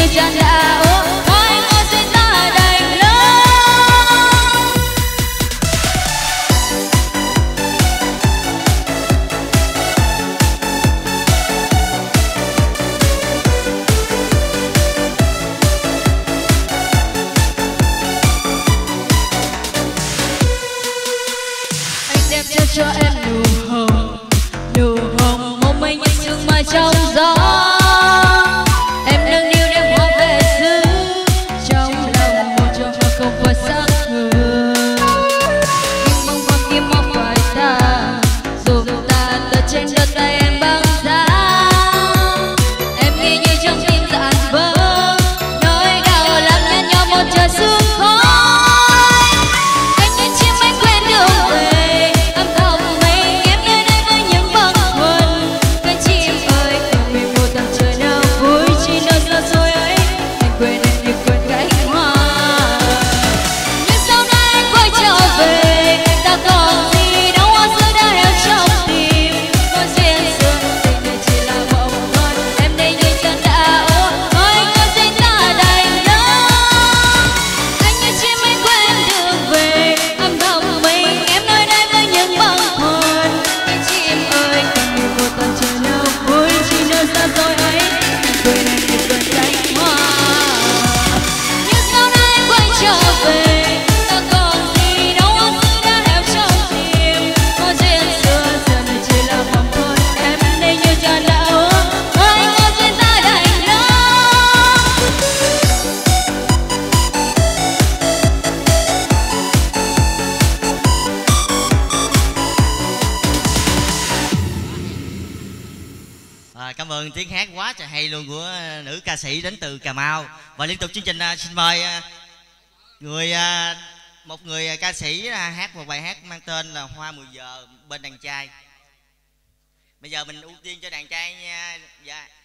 tràn đã nói ngọt duyên ta đành lỡ. Cho em nụ hồng mong mây như sương mai trong gió. Em nâng niu đêm hoa về xứ trong lòng một chỗ hoa không phải sắc hương. Nhưng mong hoa kia mong phải ta dù ta tựa trên đôi tay em băng giá. Em nghe như trong tim dạn vỡ nỗi đau làm nhạt nhòa một trời sương khói. Anh như chim anh quên đường về. Cảm ơn tiếng hát quá trời hay luôn của nữ ca sĩ đến từ Cà Mau. Và liên tục chương trình xin mời một người ca sĩ hát một bài hát mang tên là Hoa 10 giờ bên đàn trai. Bây giờ mình ưu tiên cho đàn trai nha. Dạ.